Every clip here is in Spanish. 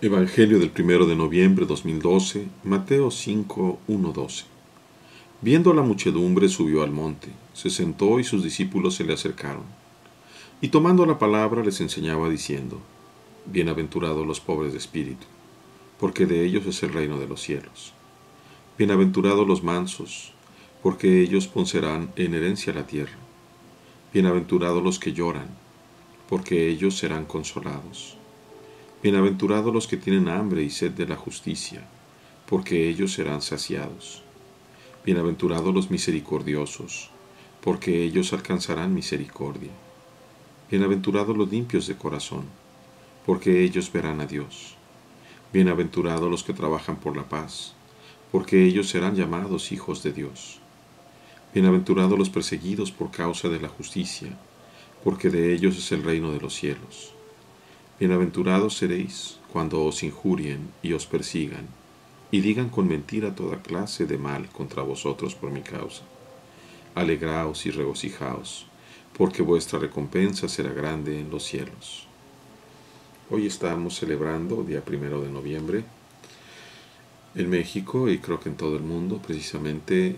Evangelio del 1 de noviembre 2012, Mateo 5, 1-12. Viendo a la muchedumbre, subió al monte, se sentó y sus discípulos se le acercaron. Y tomando la palabra les enseñaba diciendo: Bienaventurados los pobres de espíritu, porque de ellos es el reino de los cielos. Bienaventurados los mansos, porque ellos poseerán en herencia la tierra. Bienaventurados los que lloran, porque ellos serán consolados. Bienaventurados los que tienen hambre y sed de la justicia, porque ellos serán saciados. Bienaventurados los misericordiosos, porque ellos alcanzarán misericordia. Bienaventurados los limpios de corazón, porque ellos verán a Dios. Bienaventurados los que trabajan por la paz, porque ellos serán llamados hijos de Dios. Bienaventurados los perseguidos por causa de la justicia, porque de ellos es el reino de los cielos. Bienaventurados seréis cuando os injurien y os persigan, y digan con mentira toda clase de mal contra vosotros por mi causa. Alegraos y regocijaos, porque vuestra recompensa será grande en los cielos. Hoy estamos celebrando, día 1 de noviembre, en México y creo que en todo el mundo, precisamente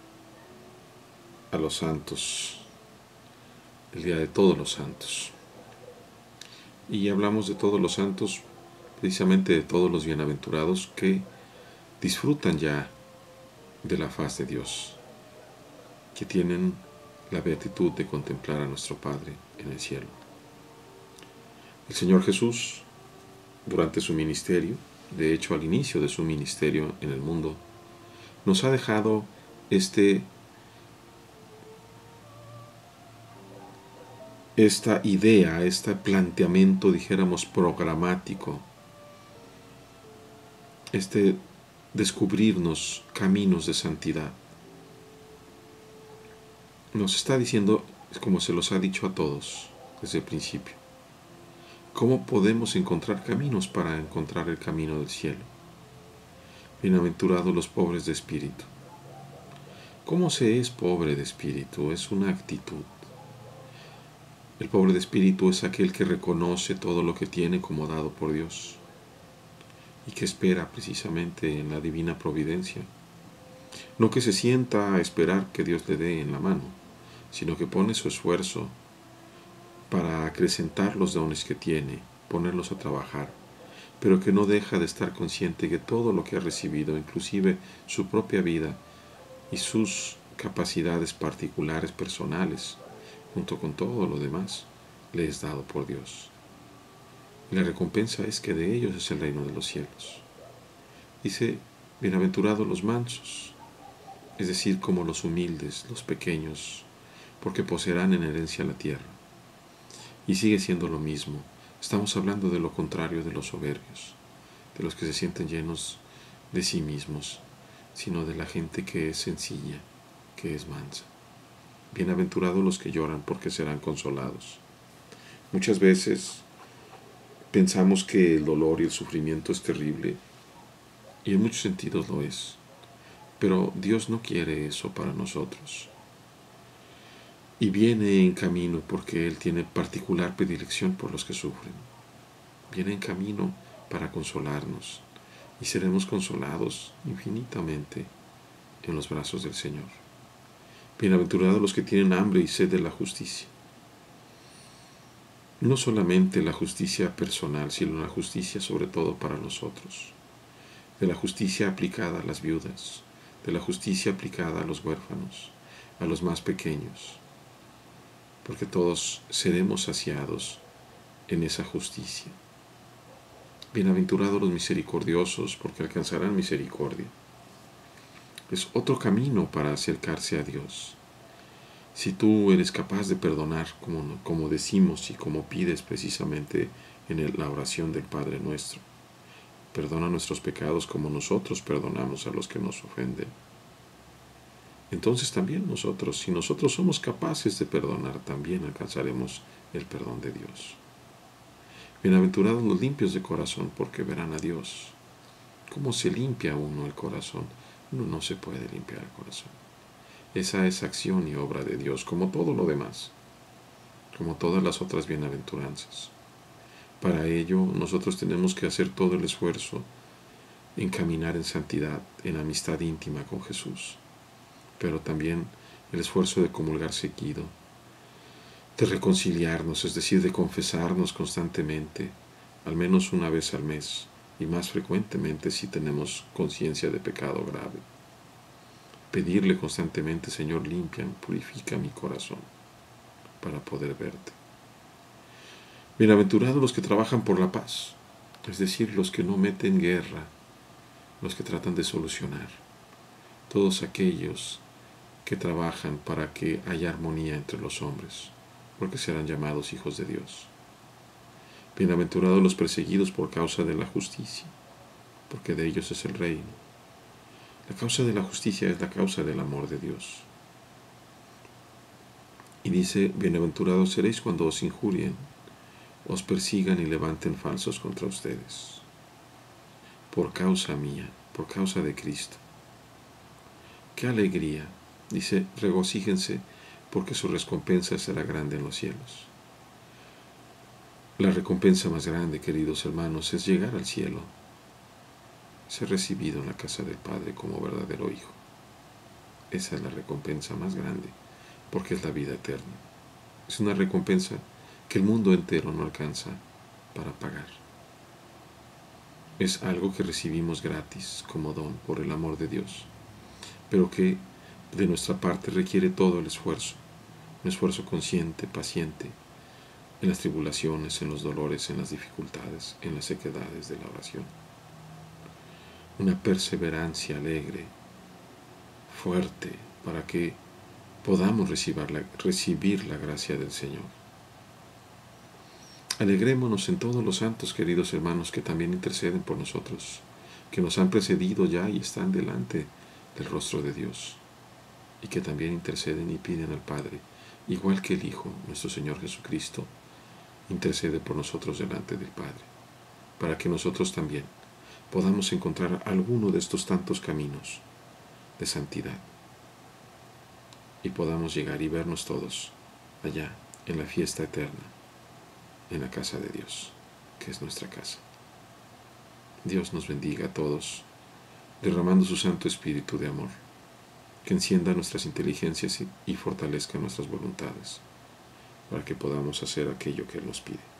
a los santos, el día de todos los santos. Y hablamos de todos los santos, precisamente de todos los bienaventurados que disfrutan ya de la faz de Dios, que tienen la beatitud de contemplar a nuestro Padre en el cielo. El Señor Jesús, durante su ministerio, de hecho al inicio de su ministerio en el mundo, nos ha dejado esta idea, este planteamiento, dijéramos, programático, descubrirnos caminos de santidad. Nos está diciendo, como se los ha dicho a todos desde el principio, cómo podemos encontrar caminos para encontrar el camino del cielo. Bienaventurados los pobres de espíritu. ¿Cómo se es pobre de espíritu? Es una actitud. El pobre de espíritu es aquel que reconoce todo lo que tiene como dado por Dios y que espera precisamente en la divina providencia. No que se sienta a esperar que Dios le dé en la mano, sino que pone su esfuerzo para acrecentar los dones que tiene, ponerlos a trabajar, pero que no deja de estar consciente que todo lo que ha recibido, inclusive su propia vida y sus capacidades particulares, personales, junto con todo lo demás, le es dado por Dios. Y la recompensa es que de ellos es el reino de los cielos. Dice, bienaventurados los mansos, es decir, como los humildes, los pequeños, porque poseerán en herencia la tierra. Y sigue siendo lo mismo. Estamos hablando de lo contrario de los soberbios, de los que se sienten llenos de sí mismos, sino de la gente que es sencilla, que es mansa. Bienaventurados los que lloran, porque serán consolados. Muchas veces pensamos que el dolor y el sufrimiento es terrible, y en muchos sentidos lo es, pero Dios no quiere eso para nosotros. Y viene en camino porque Él tiene particular predilección por los que sufren. Viene en camino para consolarnos, y seremos consolados infinitamente en los brazos del Señor. Bienaventurados los que tienen hambre y sed de la justicia. No solamente la justicia personal, sino la justicia sobre todo para nosotros. De la justicia aplicada a las viudas, de la justicia aplicada a los huérfanos, a los más pequeños, porque todos seremos saciados en esa justicia. Bienaventurados los misericordiosos, porque alcanzarán misericordia. Es otro camino para acercarse a Dios. Si tú eres capaz de perdonar, como decimos y como pides precisamente en la oración del Padre Nuestro, perdona nuestros pecados como nosotros perdonamos a los que nos ofenden. Entonces también nosotros, si nosotros somos capaces de perdonar, también alcanzaremos el perdón de Dios. Bienaventurados los limpios de corazón, porque verán a Dios. ¿Cómo se limpia uno el corazón? Uno no se puede limpiar el corazón. Esa es acción y obra de Dios, como todo lo demás, como todas las otras bienaventuranzas. Para ello, nosotros tenemos que hacer todo el esfuerzo en caminar en santidad, en amistad íntima con Jesús, pero también el esfuerzo de comulgar seguido, de reconciliarnos, es decir, de confesarnos constantemente, al menos una vez al mes, y más frecuentemente si tenemos conciencia de pecado grave. Pedirle constantemente: Señor, limpia, purifica mi corazón para poder verte. Bienaventurados los que trabajan por la paz, es decir, los que no meten guerra, los que tratan de solucionar, todos aquellos que trabajan para que haya armonía entre los hombres, porque serán llamados hijos de Dios. Bienaventurados los perseguidos por causa de la justicia, porque de ellos es el reino. La causa de la justicia es la causa del amor de Dios. Y dice: bienaventurados seréis cuando os injurien, os persigan y levanten falsos contra ustedes, por causa mía, por causa de Cristo. ¡Qué alegría! Dice: regocíjense, porque su recompensa será grande en los cielos. La recompensa más grande, queridos hermanos, es llegar al cielo, ser recibido en la casa del Padre como verdadero hijo. Esa es la recompensa más grande, porque es la vida eterna. Es una recompensa que el mundo entero no alcanza para pagar. Es algo que recibimos gratis como don por el amor de Dios, pero que de nuestra parte requiere todo el esfuerzo, un esfuerzo consciente, paciente, en las tribulaciones, en los dolores, en las dificultades, en las sequedades de la oración. Una perseverancia alegre, fuerte, para que podamos recibir la gracia del Señor. Alegrémonos en todos los santos, queridos hermanos, que también interceden por nosotros, que nos han precedido ya y están delante del rostro de Dios, y que también interceden y piden al Padre, igual que el Hijo, nuestro Señor Jesucristo, intercede por nosotros delante del Padre, para que nosotros también podamos encontrar alguno de estos tantos caminos de santidad y podamos llegar y vernos todos allá en la fiesta eterna, en la casa de Dios, que es nuestra casa. Dios nos bendiga a todos, derramando su Santo Espíritu de amor, que encienda nuestras inteligencias y fortalezca nuestras voluntades, para que podamos hacer aquello que Él nos pide.